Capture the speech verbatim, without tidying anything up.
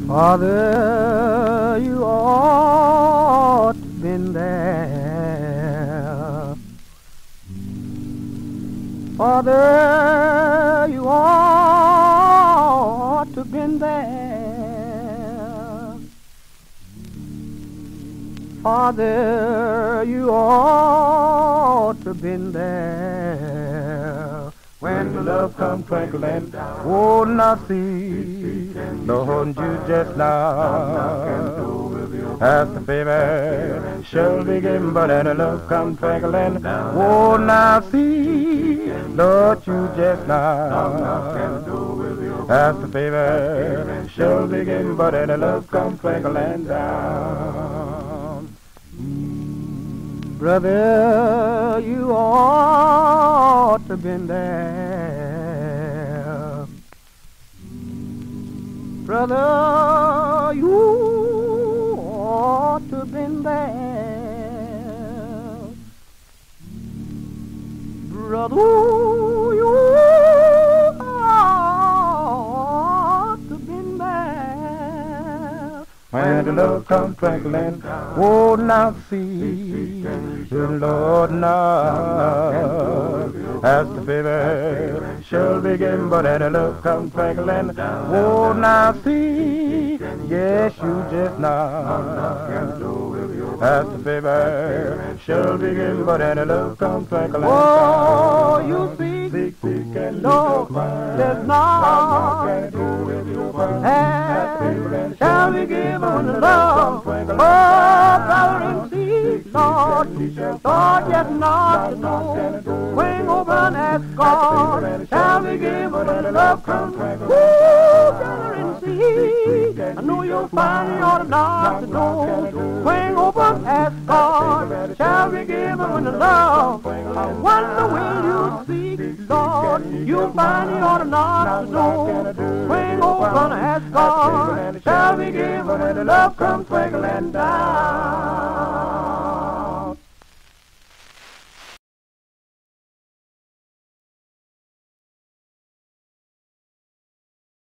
Father, you ought to been there. Father, you ought to been there. Father, you ought to been there. When the love come twinkling, oh, now see, Lord, you just now, as the favor shall be given, but as the love come twinkling, oh, now see, Lord, you just now, as the favor shall be given, but as the love come twinkling down. Brother, you ought to been there. Brother, you ought to been there. Brother, you ought to been there. When the love comes twinkling, oh, now see, the Lord now, as the favor shall be given, but as the love comes twinkling, oh, now see, yes, you just now, as the favor shall be given, but as the love comes twinkling. Oh, you see, seek, seek, and Lord, there's not, and shall be given when the love, oh, brother and see, Lord, Lord, yes, not to know, swing open as God, shall be given when the love comes, woo, brother and see, I know you'll find you ought not to know, swing open as God, shall be given when the love, I wonder will you see, Lord, you'll find you ought not to know, swing open as God, shall be given when the love comes twinkling down.